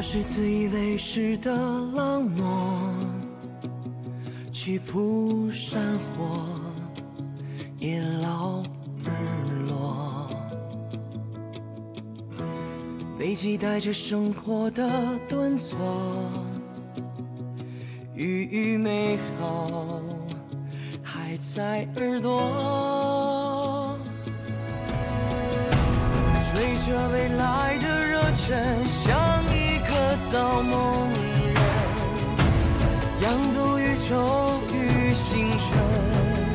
是自以为是的冷漠，去扑山火，也老日落。被期待着生活的顿挫，语语美好还在耳朵。追着未来的热忱，像一个造梦人，仰渡宇宙与星辰。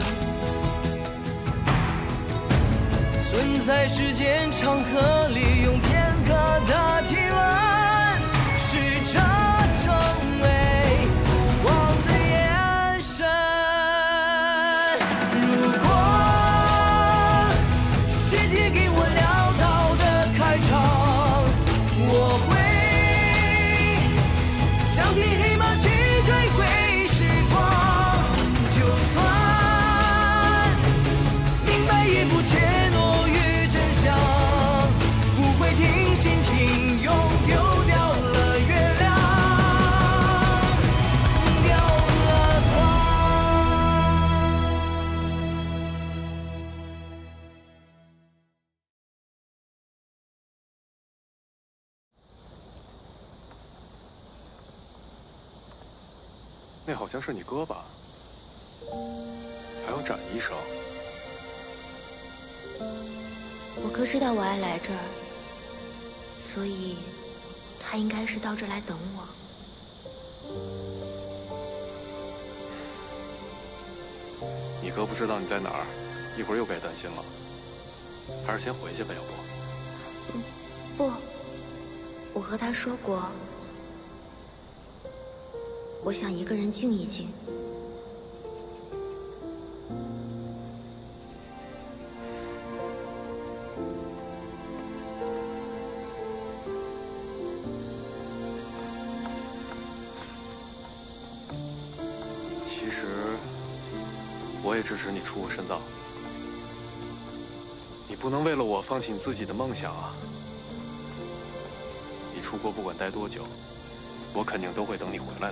存在时间长河里，用片刻的体温，试着成为光的眼神。如果世界给我潦倒的开场，我会像匹黑马去追回时光，就算明白也不怯懦。 那好像是你哥吧？还有展医生。 我哥知道我爱来这儿，所以他应该是到这儿来等我。 你哥不知道你在哪儿，一会儿又该担心了。还是先回去吧，要不？ 不，我和他说过。我想一个人静一静。 其实，我也支持你出国深造。你不能为了我放弃你自己的梦想啊！你出国不管待多久，我肯定都会等你回来的。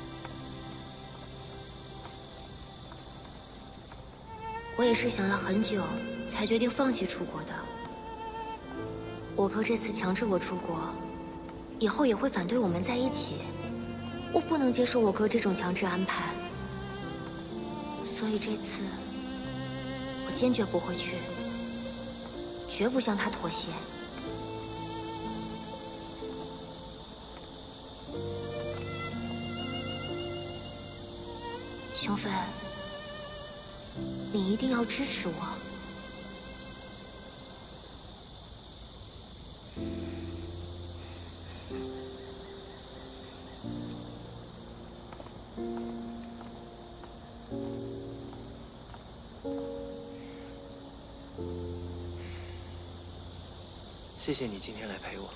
我也是想了很久，才决定放弃出国的。我哥这次强制我出国，以后也会反对我们在一起。我不能接受我哥这种强制安排，所以这次我坚决不会去，绝不向他妥协。熊飞。你一定要支持我。 谢谢你今天来陪我。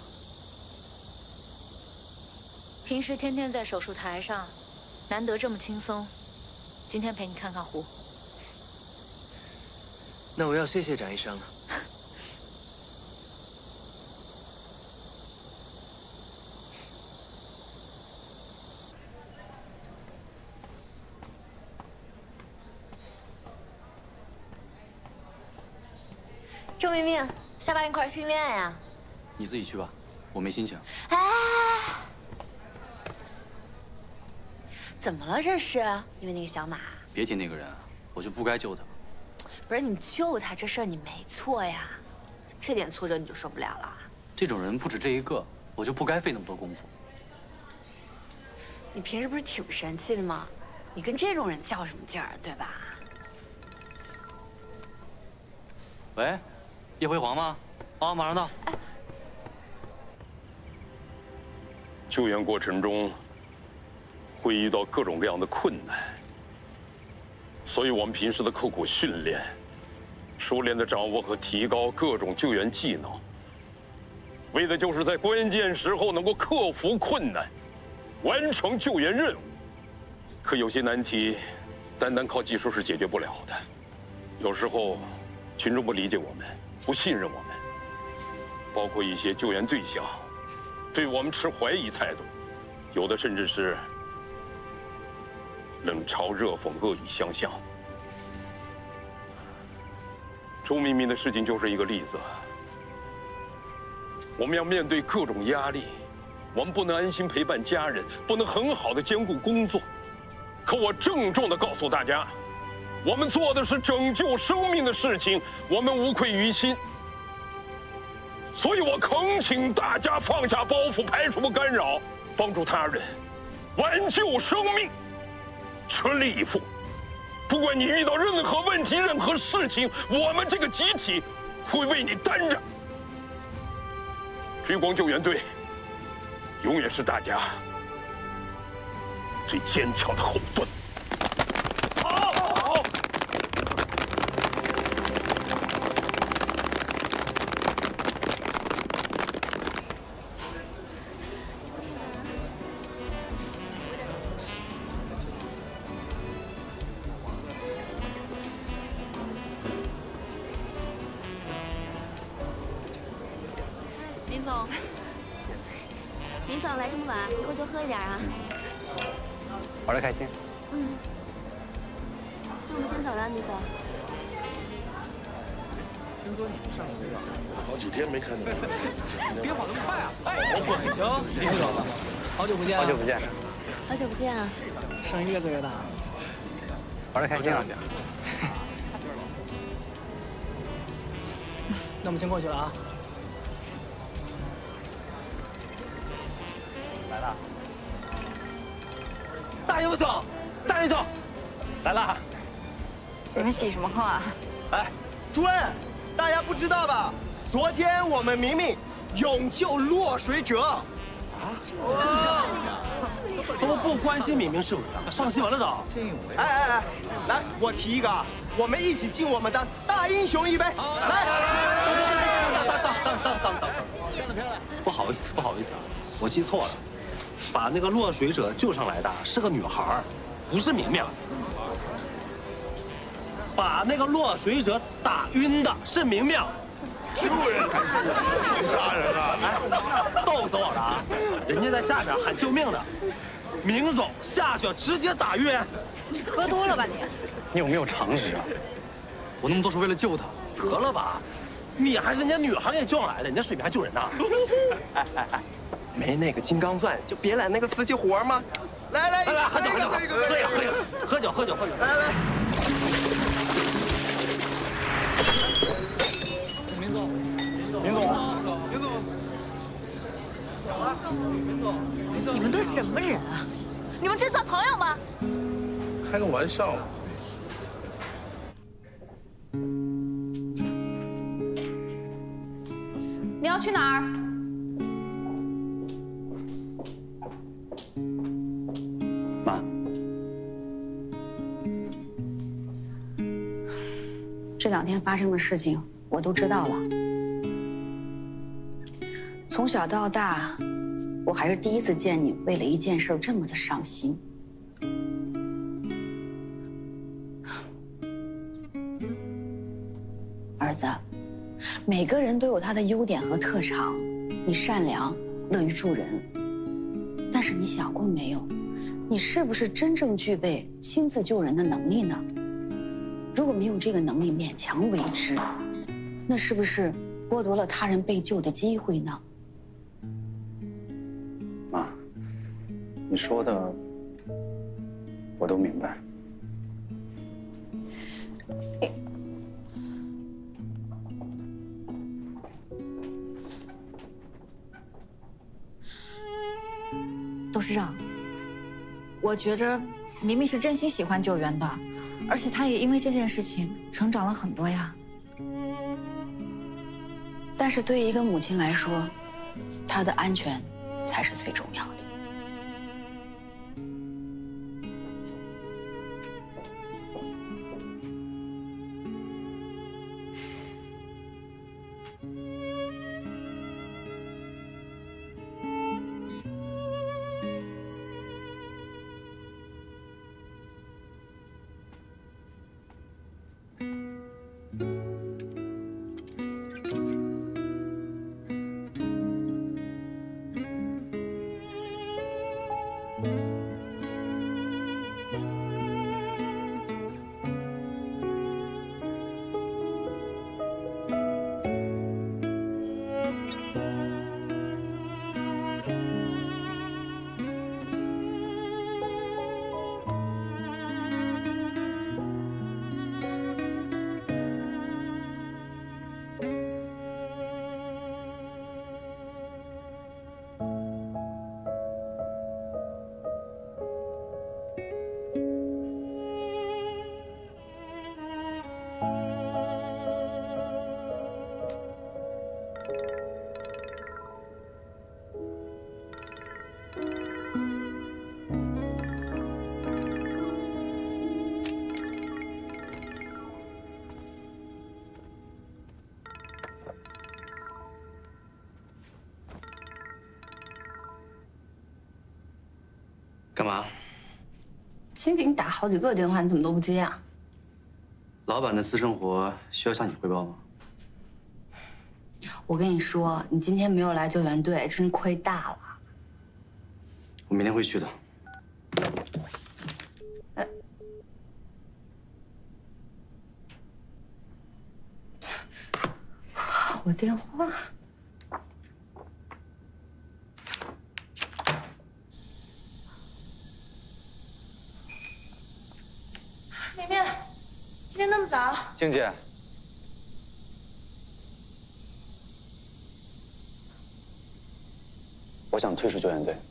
平时天天在手术台上，难得这么轻松，今天陪你看看湖。 那我要谢谢展医生了。 周明明，下班一块训练呀？ 你自己去吧，我没心情。 哎，怎么了这是？因为那个小马？ 别提那个人，我就不该救他。 不是你救他这事儿你没错呀，这点挫折你就受不了了？ 这种人不止这一个，我就不该费那么多功夫。 你平时不是挺神气的吗？你跟这种人较什么劲儿，对吧？ 喂，叶辉煌吗？啊，马上到。哎， 救援过程中会遇到各种各样的困难，所以我们平时的刻苦训练，熟练地掌握和提高各种救援技能，为的就是在关键时候能够克服困难，完成救援任务。可有些难题，单单靠技术是解决不了的。有时候，群众不理解我们，不信任我们，包括一些救援对象， 对我们持怀疑态度，有的甚至是冷嘲热讽、恶语相向。周明明的事情就是一个例子。我们要面对各种压力，我们不能安心陪伴家人，不能很好的兼顾工作。可我郑重地告诉大家，我们做的是拯救生命的事情，我们无愧于心。所以我恳请大家放下包袱，排除干扰，帮助他人，挽救生命，全力以赴。不管你遇到任何问题、任何事情，我们这个集体会为你担着。追光救援队永远是大家最坚强的后盾。好！ 林总，林总来这么晚，一会儿多喝一点啊。 玩得开心。 嗯。那我们先走了，李总。 好几天没看到你， 别跑那么快啊！哎， 行， 林总，好久不见， 好久不见。 好久不见啊！ 生意越做越大， 玩得开心啊！ 那我们先过去了啊。 来了。 大英雄，大英雄，来了！ 你们喜什么话？ 哎，主任，大家不知道吧？昨天我们明明勇救落水者。啊？ 都不关心明明是不是？上新闻了都。 哎，来，我提一个啊，我们一起敬我们的大英雄一杯。来， 等，不好意思啊，我记错了，把那个落水者救上来的是个女孩，不是明明。把那个落水者打晕的是明明。 救人还是杀人啊？ 哎，逗死我了啊！人家在下边喊救命的，明总下去直接打晕。 你喝多了吧你？ 你有没有常识啊？我那么做是为了救他。 得了吧，你还是人家女孩给救上来的，你这水平还救人呢？ 哎，没那个金刚钻就别揽那个瓷器活嘛。来， 喝酒。来。 林总， 你们都什么人啊？你们这算朋友吗？ 开个玩笑。 你要去哪儿？ 妈， 这2天发生的事情我都知道了。从小到大，我还是第一次见你为了一件事这么的上心。儿子，每个人都有他的优点和特长，你善良，乐于助人。但是你想过没有，你是不是真正具备亲自救人的能力呢？如果没有这个能力，勉强为之，那是不是剥夺了他人被救的机会呢？ 妈，你说的我都明白。 董事长，我觉着明明是真心喜欢救援的，而且他也因为这件事情成长了很多呀。 但是对于一个母亲来说，她的安全才是最重要的。 今天给你打好几个电话，你怎么都不接啊？ 老板的私生活需要向你汇报吗？ 我跟你说，你今天没有来救援队，真亏大了。 我明天会去的。 我电话。 明明，今天那么早？ 静姐，我想退出救援队。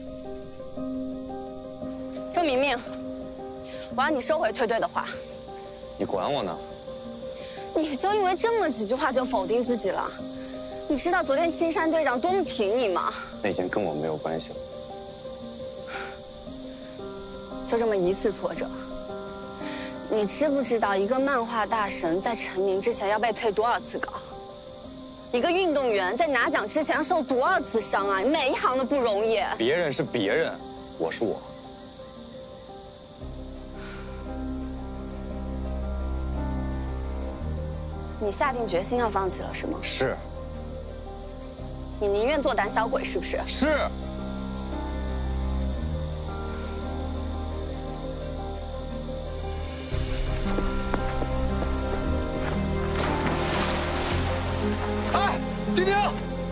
周明明，我让你收回退队的话。 你管我呢？ 你就因为这么几句话就否定自己了？你知道昨天青山队长多么挺你吗？ 那已经跟我没有关系了。 就这么一次挫折，你知不知道一个漫画大神在成名之前要被退多少次稿？一个运动员在拿奖之前要受多少次伤啊？每一行都不容易。 别人是别人，我是我。 你下定决心要放弃了是吗？ 是。 你宁愿做胆小鬼是不是？ 是。 哎，丁丁！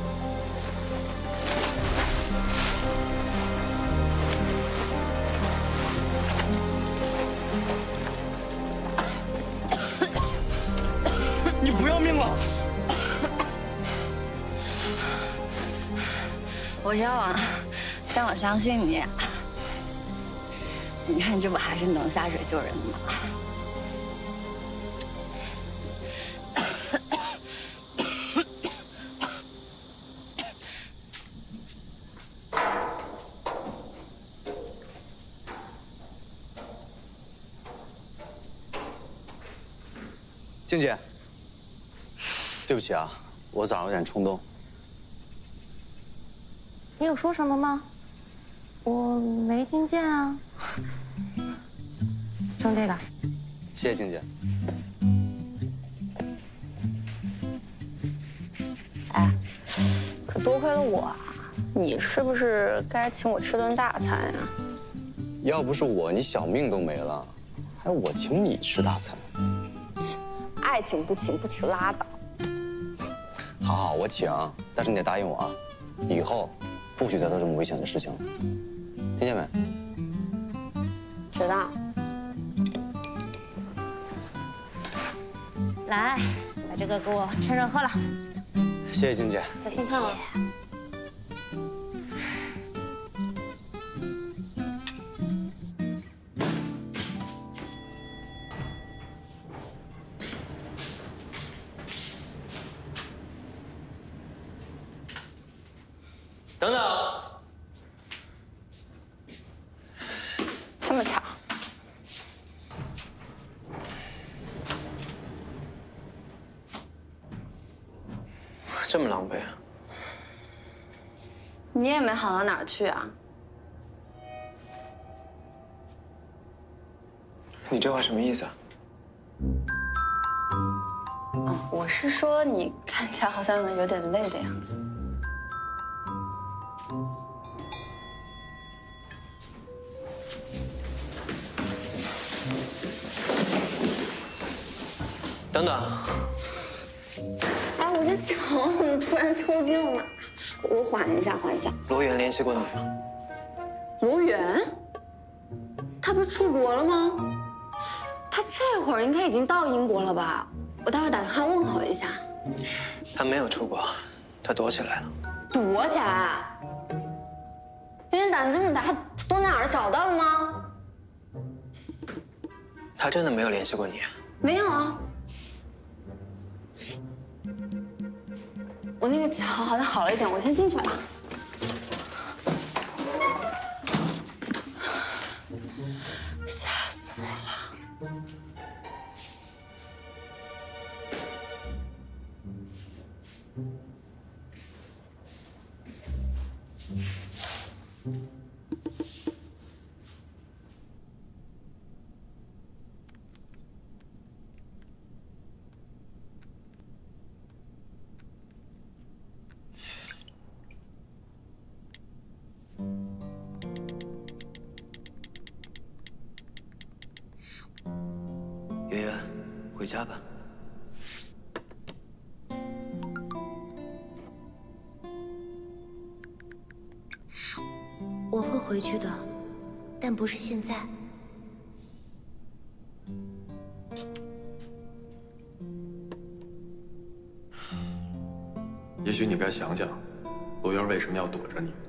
你不要命了？ 我要啊，但我相信你。你看，这不还是能下水救人的吗？ 静姐，对不起啊，我早上有点冲动。 你有说什么吗？我没听见啊。送这个。 谢谢静姐。 哎，可多亏了我啊！你是不是该请我吃顿大餐呀？ 要不是我，你小命都没了，还我请你吃大餐。 爱请不请，不请拉倒。 好好，我请，但是你得答应我啊，以后不许再做这么危险的事情了，听见没？ 知道。 来，把这个给我趁热喝了。 谢谢静姐。 小心烫了。 等等， 这么巧， 这么狼狈啊！ 你也没好到哪儿去啊。 你这话什么意思啊？ 哦，我是说你看起来好像有点累的样子。 等等， 哎，我这脚怎么突然抽筋了呢？我缓一下，缓一下。 罗源联系过你吗？ 罗源？他不是出国了吗？他这会儿应该已经到英国了吧？我待会儿打电话问候一下。 他没有出国，他躲起来了。 躲起来？圆圆胆子这么大，他躲哪儿？找到了吗？ 他真的没有联系过你？ 没有啊。我那个脚好像好了一点，我先进去了。吓死我了！ 圆圆，回家吧。 我会回去的，但不是现在。 也许你该想想，罗渊为什么要躲着你。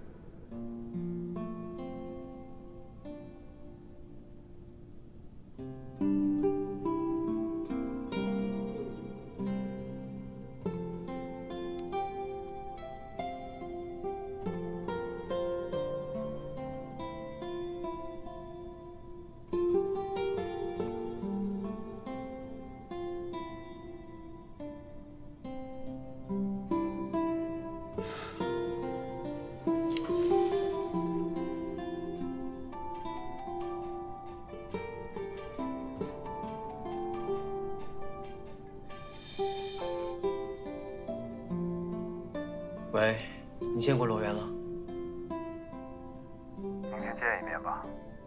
喂，你见过罗渊了？ 明天见一面吧。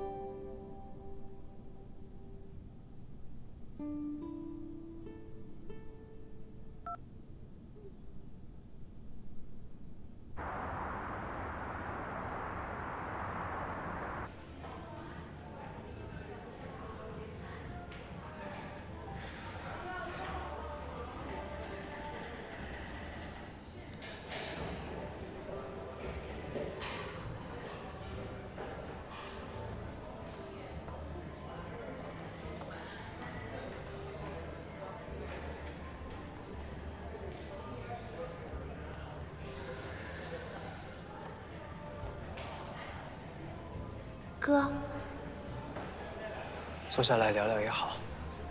哥， 坐下来聊聊也好。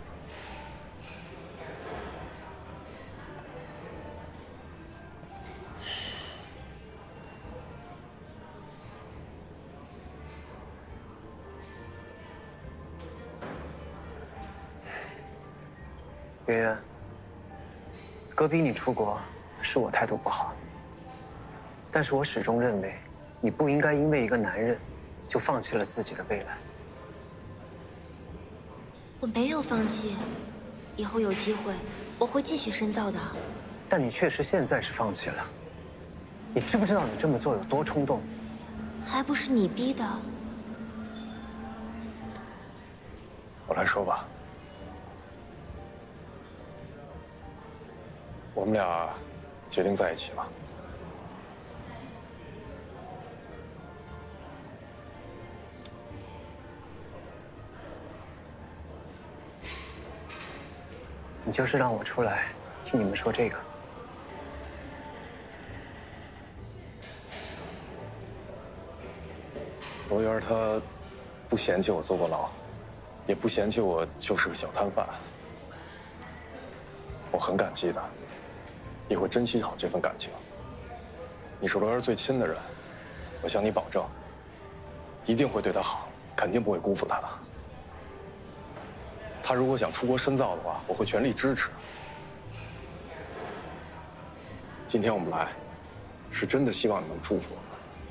圆圆，哥逼你出国，是我态度不好，但是我始终认为，你不应该因为一个男人。 就放弃了自己的未来。 我没有放弃，以后有机会我会继续深造的。 但你确实现在是放弃了。你知不知道你这么做有多冲动？ 还不是你逼的。 我来说吧，我们俩决定在一起了。 你就是让我出来听你们说这个。 罗渊他不嫌弃我坐过牢，也不嫌弃我就是个小摊贩。我很感激的，也会珍惜好这份感情。你是罗渊最亲的人，我向你保证，一定会对他好，肯定不会辜负他的。 他如果想出国深造的话，我会全力支持。今天我们来，是真的希望你能祝福我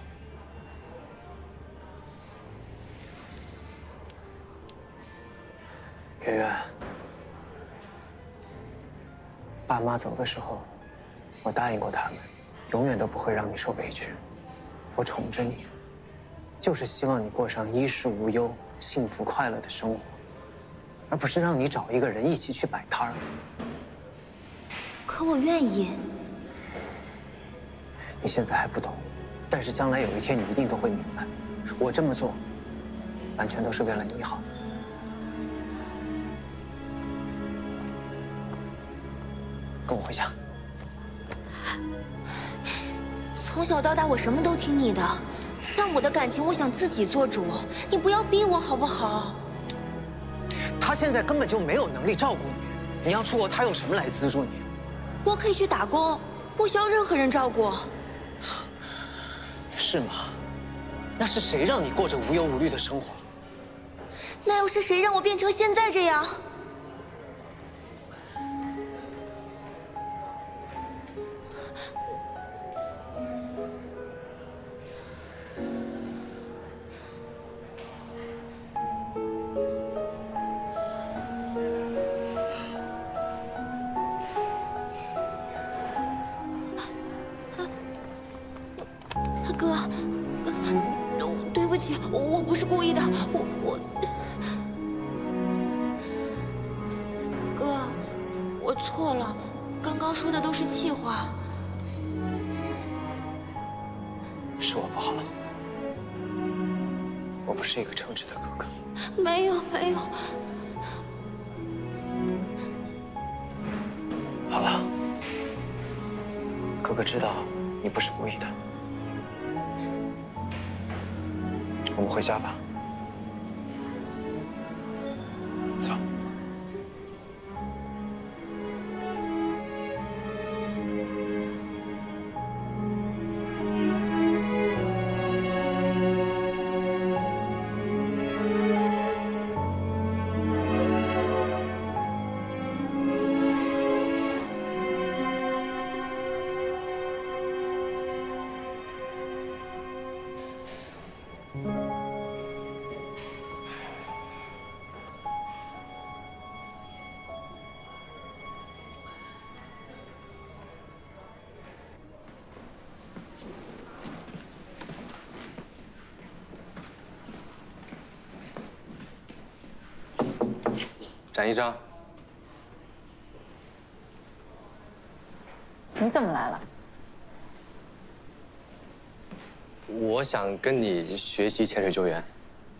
们。圆圆，爸妈走的时候，我答应过他们，永远都不会让你受委屈。我宠着你，就是希望你过上衣食无忧、幸福快乐的生活。 而不是让你找一个人一起去摆摊儿。 可我愿意。 你现在还不懂，但是将来有一天你一定都会明白，我这么做，完全都是为了你好。跟我回家。 从小到大我什么都听你的，但我的感情我想自己做主，你不要逼我好不好？ 他现在根本就没有能力照顾你，你要出国，他用什么来资助你？ 我可以去打工，不需要任何人照顾。 是吗？那是谁让你过着无忧无虑的生活？ 那又是谁让我变成现在这样？ 起，我不是故意的，哥，我错了，刚刚说的都是气话。 是我不好，我不是一个称职的哥哥。 没有。 好了，哥哥知道你不是故意的，我们回家吧。走。 展医生， 你怎么来了？ 我想跟你学习潜水救援。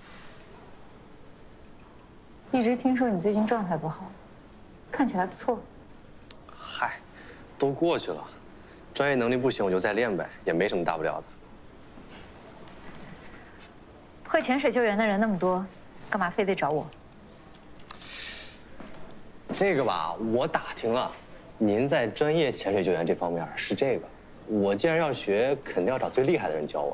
一直听说你最近状态不好，看起来不错。 嗨，都过去了，专业能力不行我就再练呗，也没什么大不了的。 会潜水救援的人那么多，干嘛非得找我？ 这个吧，我打听了，您在专业潜水救援这方面是这个。我既然要学，肯定要找最厉害的人教我。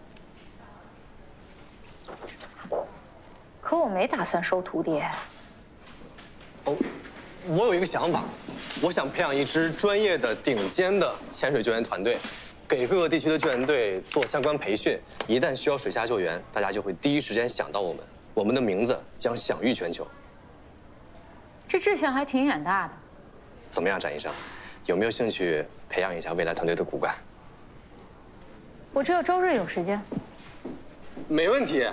可我没打算收徒弟。 哦，我有一个想法，我想培养一支专业的、顶尖的潜水救援团队，给各个地区的救援队做相关培训。一旦需要水下救援，大家就会第一时间想到我们，我们的名字将享誉全球。 这志向还挺远大的。 怎么样，展医生，有没有兴趣培养一下未来团队的骨干？ 我只有周日有时间。 没问题。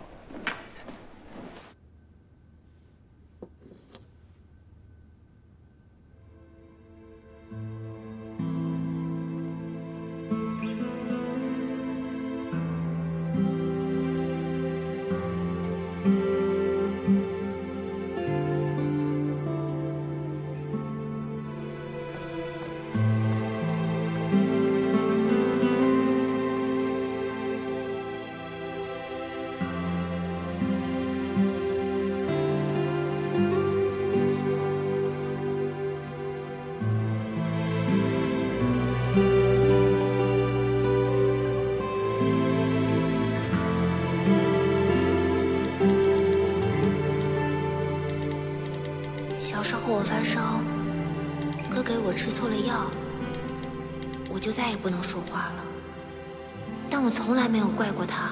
小时候我发烧，哥给我吃错了药，我就再也不能说话了。但我从来没有怪过他。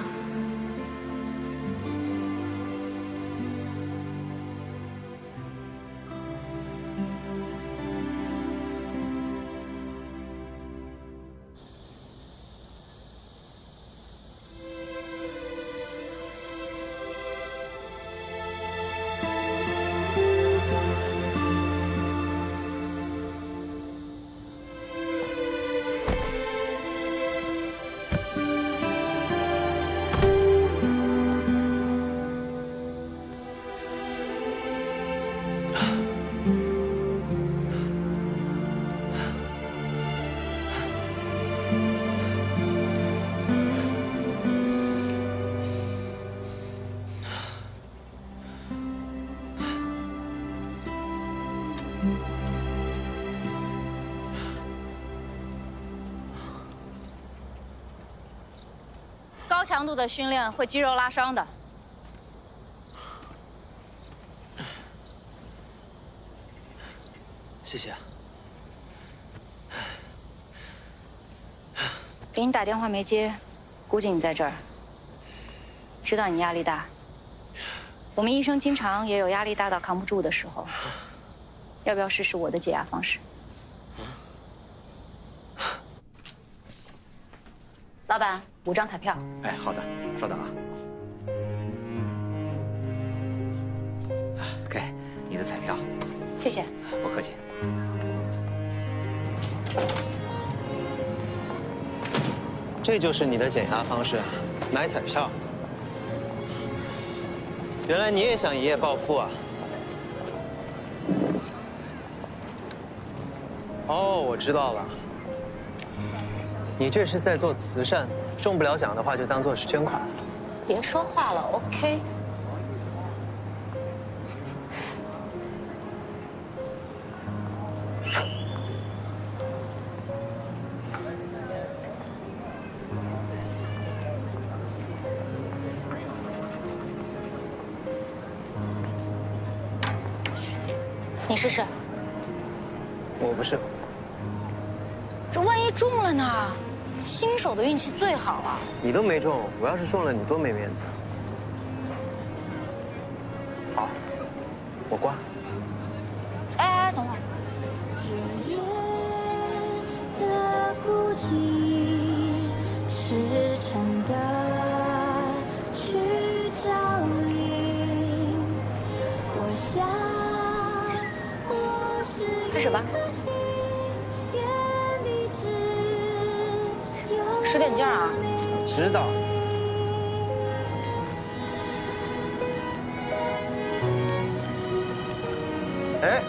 高强度的训练会肌肉拉伤的。 谢谢。 给你打电话没接，估计你在这儿。知道你压力大，我们医生经常也有压力大到扛不住的时候。要不要试试我的解压方式？老板，5张彩票。 哎，好的，稍等啊。 谢谢。 不客气。这就是你的减压方式，买彩票。原来你也想一夜暴富啊！哦，我知道了，你这是在做慈善，中不了奖的话就当做是捐款。 别说话了 ，OK。你试试。 我不是。 这万一中了呢？新手的运气最好啊！ 你都没中，我要是中了，你多没面子。好，我挂。 哎，等会儿。开始吧。使点劲儿啊！ 我知道。哎，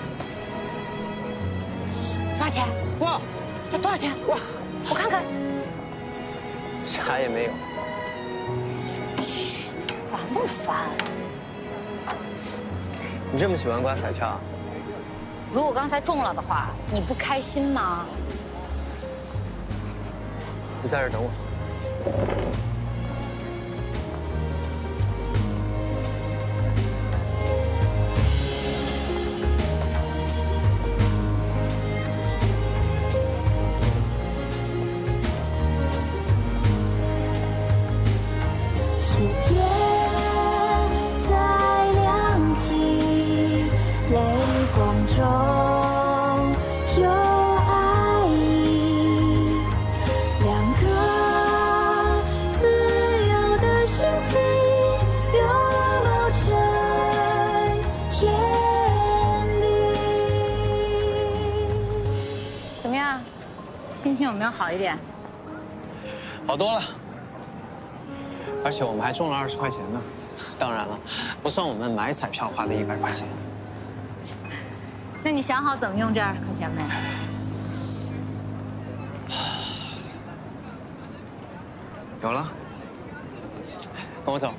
多少钱？ 哇！ 要多少钱？哇！我看看。 啥也没有。 烦不烦？ 你这么喜欢刮彩票？ 如果刚才中了的话，你不开心吗？ 你在这儿等我。 世界在亮起，泪光中有爱意，两个自由的心情拥抱成天地。 怎么样？心情有没有好一点？ 好多了。而且我们还中了20块钱呢，当然了，不算我们买彩票花的100块钱。 那你想好怎么用这20块钱没？ 有了，跟我走。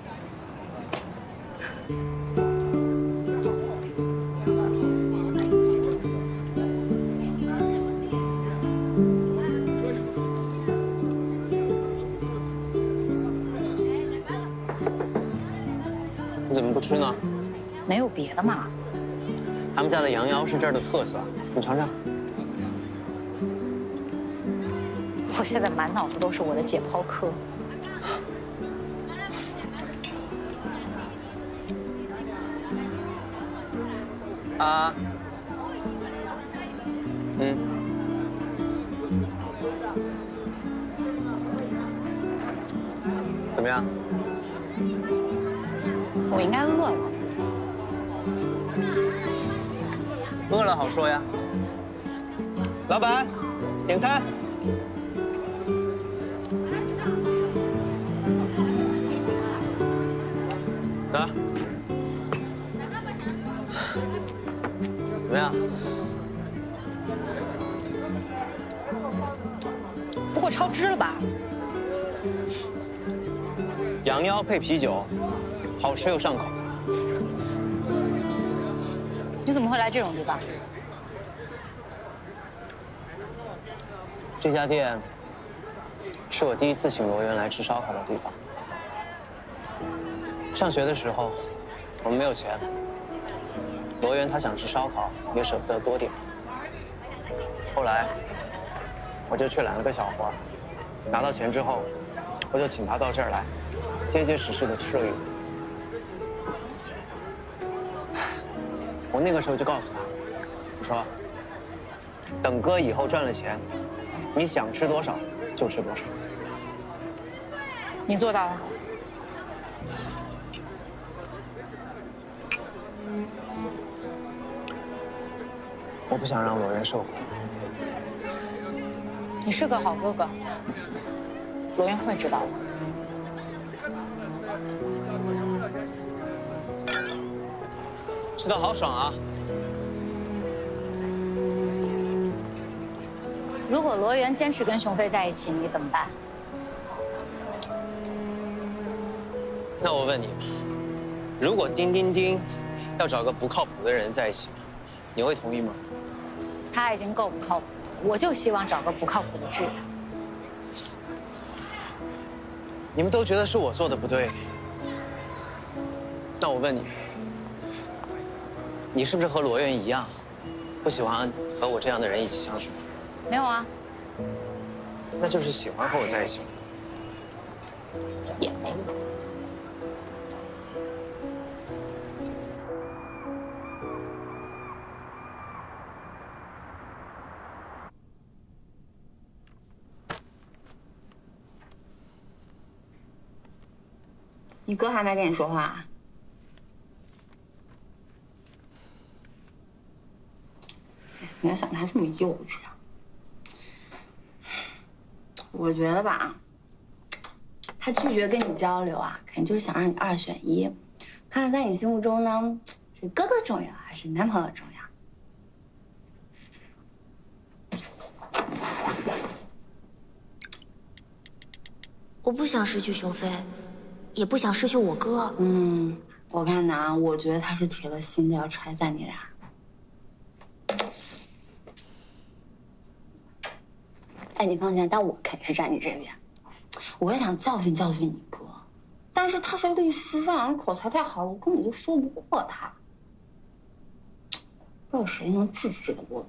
你怎么不吃呢？ 没有别的嘛。 他们家的羊腰是这儿的特色，你尝尝。 我现在满脑子都是我的解剖课。 啊。怎么样？ 我应该饿了。 饿了好说呀。老板，点餐。来。怎么样？ 不过超支了吧？ 羊腰配啤酒，好吃又上口。 你怎么会来这种地方？ 这家店是我第一次请罗源来吃烧烤的地方。上学的时候，我们没有钱，罗源他想吃烧烤，也舍不得多点。后来，我就去揽了个小活，拿到钱之后，我就请他到这儿来，结结实实的吃了一顿。我那个时候就告诉他，我说，等哥以后赚了钱，你想吃多少就吃多少。 你做到了。 我不想让罗源受苦。 你是个好哥哥，罗源会知道的。 吃的好爽啊！ 如果罗源坚持跟雄飞在一起，你怎么办？ 那我问你，如果丁丁丁要找个不靠谱的人在一起，你会同意吗？ 他已经够不靠谱，我就希望找个不靠谱的治他。 你们都觉得是我做的不对，那我问你，你是不是和罗源一样，不喜欢和我这样的人一起相处？ 没有啊， 那就是喜欢和我在一起。 也没有。 你哥还没跟你说话？没有想到他这么幼稚啊！我觉得吧，他拒绝跟你交流啊，肯定就是想让你2选1，看看在你心目中呢，是哥哥重要还是男朋友重要？ 我不想失去雄飞，也不想失去我哥。 我看呐，我觉得他是铁了心的要拆散你俩。哎，你放心，但我肯定是站你这边。我也想教训教训你哥，但是他是律师啊，口才太好了，我根本就说不过他。不知道谁能制止这个luo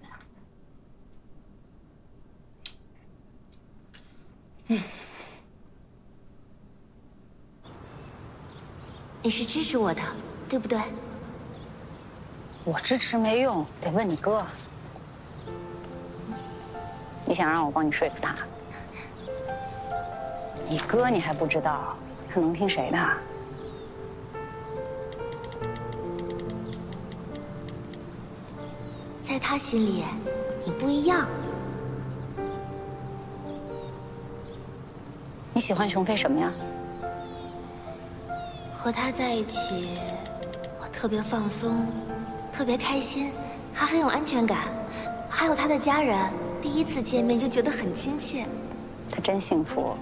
Ben。 你是支持我的，对不对？ 我支持没用，得问你哥。你想让我帮你说服他？你哥你还不知道，他能听谁的？ 在他心里，你不一样。 你喜欢雄飞什么呀？ 和他在一起，我特别放松，特别开心，还很有安全感。还有他的家人，第一次见面就觉得很亲切。 他真幸福。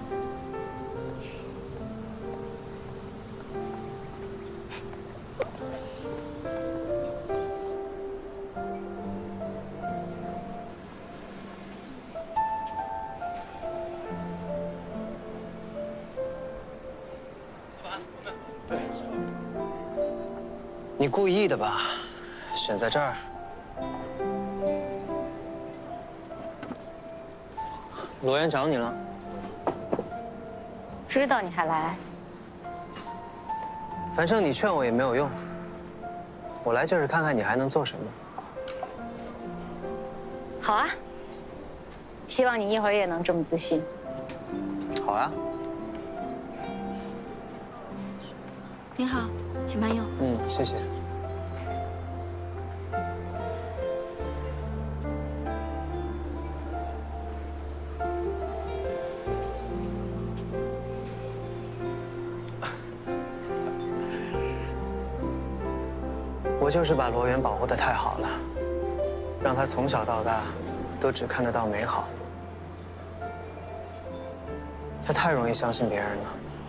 你故意的吧？选在这儿。罗源找你了。 知道你还来。 反正你劝我也没有用。我来就是看看你还能做什么。 好啊。希望你一会儿也能这么自信。 好啊。 您好，请慢用。 谢谢。我就是把罗源保护得太好了，让他从小到大都只看得到美好。他太容易相信别人了。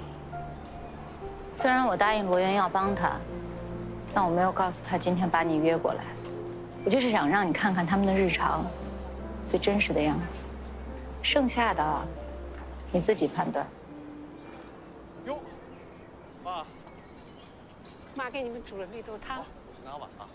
虽然我答应罗源要帮他，但我没有告诉他今天把你约过来。我就是想让你看看他们的日常，最真实的样子。剩下的，你自己判断。 哟，爸， 妈给你们煮了绿豆汤。 拿碗啊。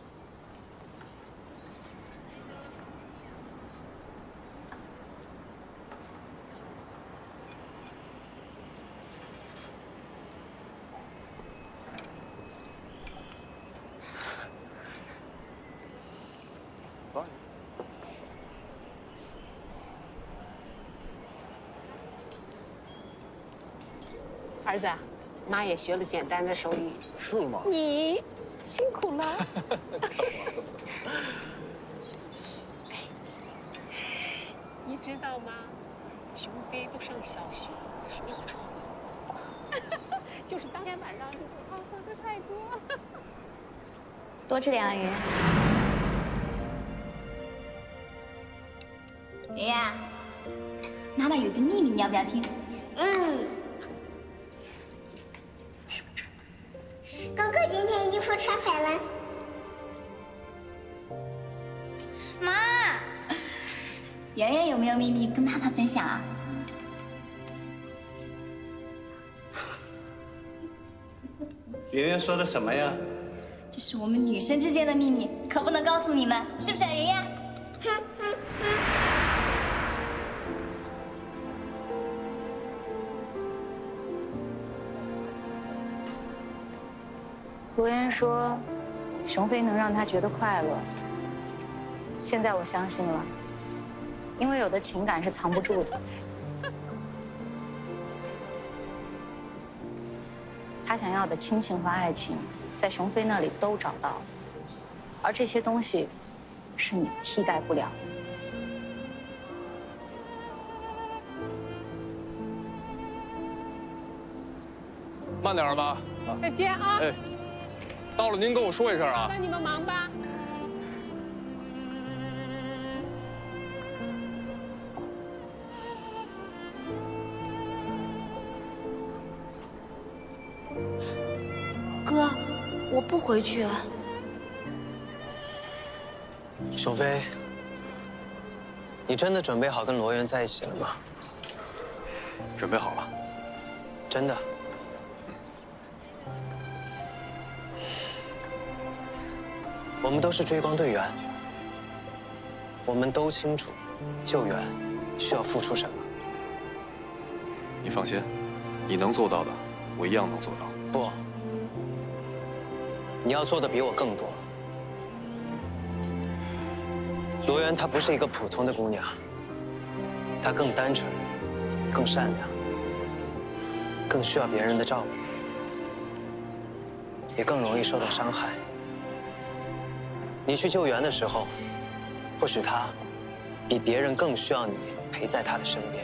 儿子，妈也学了简单的手语。 是吗？ 你辛苦了。 知道吗？熊飞都上小学，尿床了。就是当天晚上绿豆汤喝的太多。 多吃点啊，圆圆。 圆圆，妈妈有个秘密，你要不要听？ 哥哥今天衣服穿反了。 妈，圆圆有没有秘密跟妈妈分享啊？ 圆圆说的什么呀？ 这是我们女生之间的秘密，可不能告诉你们，是不是啊，圆圆？ 罗源说，熊飞能让他觉得快乐。现在我相信了，因为有的情感是藏不住的。他想要的亲情和爱情，在熊飞那里都找到了，而这些东西，是你替代不了的。 慢点吧。 再见啊！ 哎，到了您跟我说一声啊。 帮你们忙吧。 哥，我不回去。 熊飞，你真的准备好跟罗源在一起了吗？ 准备好了。 真的。我们都是追光队员，我们都清楚救援需要付出什么。 你放心，你能做到的，我一样能做到。 不，你要做的比我更多。罗源她不是一个普通的姑娘，她更单纯，更善良，更需要别人的照顾，也更容易受到伤害。你去救援的时候，或许她比别人更需要你陪在她的身边。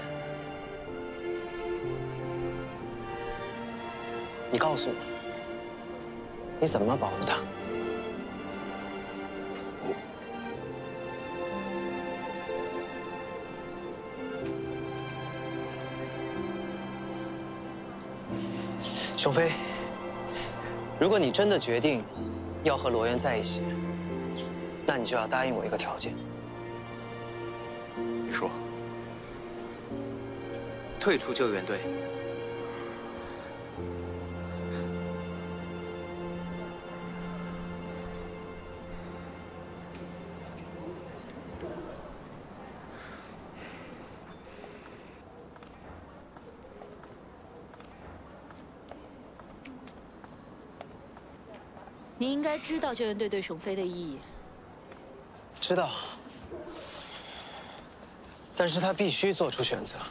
你告诉我，你怎么保护她？熊飞，如果你真的决定要和罗源在一起，那你就要答应我一个条件。 你说。 退出救援队。 你应该知道救援队对熊飞的意义。 知道，但是他必须做出选择。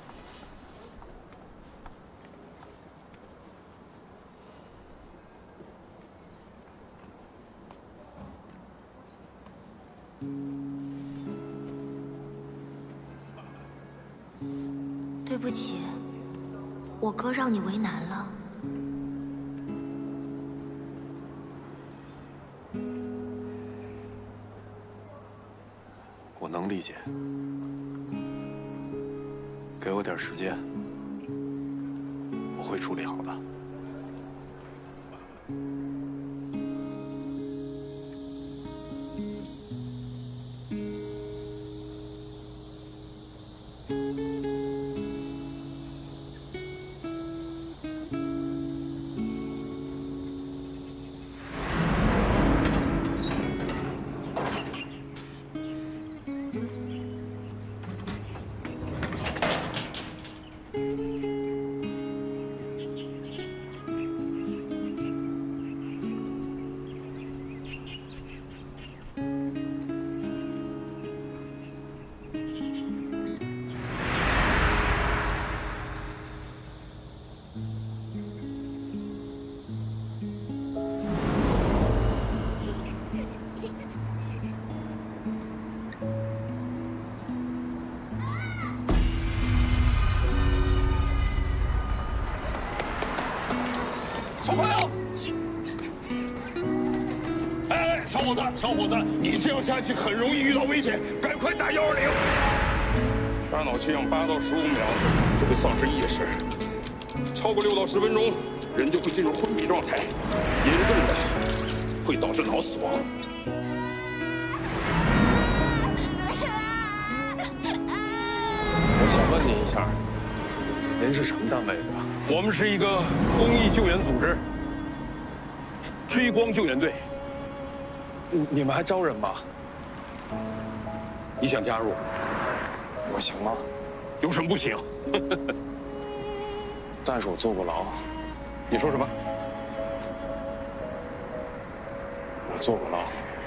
对不起，我哥让你为难了。 我能理解，给我点时间，我会处理好的。 小伙子，你这样下去很容易遇到危险，赶快打120。大脑缺氧8到15秒就会丧失意识，超过6到10分钟，人就会进入昏迷状态，严重的会导致脑死亡。 我想问您一下，您是什么单位的？ 我们是一个公益救援组织，追光救援队。 你们还招人吗？ 你想加入？ 我行吗？ 有什么不行？ 但是我坐过牢。 你说什么？ 我坐过牢。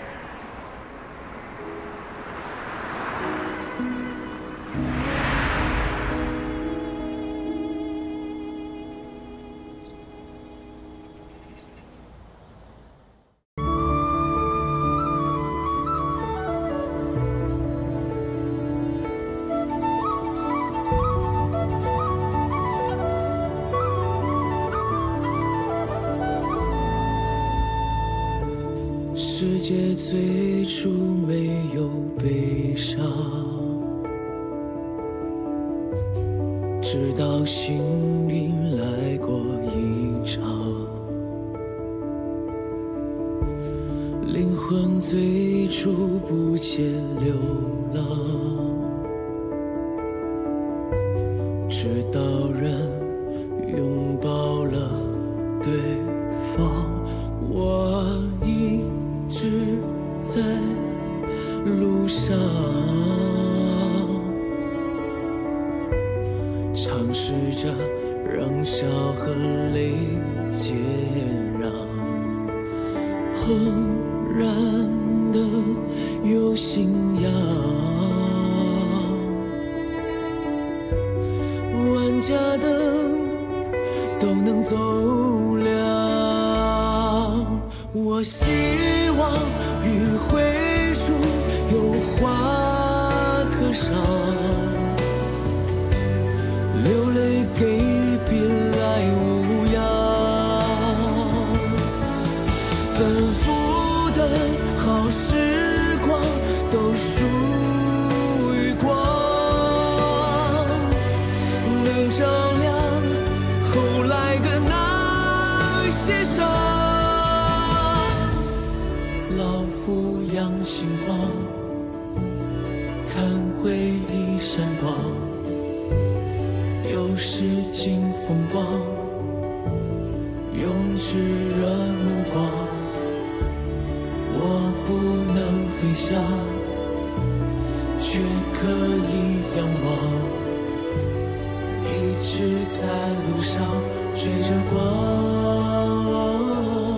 世界最初没有悲伤，直到幸运来过一场。灵魂最初不见流浪，直到人拥抱了对方。我一直在路上，尝试着让笑和泪接壤，怦然的有信仰，万家灯都能走亮。我希望余晖处有花可赏，流泪给别来无恙。奔赴的好时光都属于光，能照亮后来的那些伤。老夫养星光，看回忆闪光，又是尽风光，用炙热目光。我不能飞翔，却可以仰望，一直在路上追着光。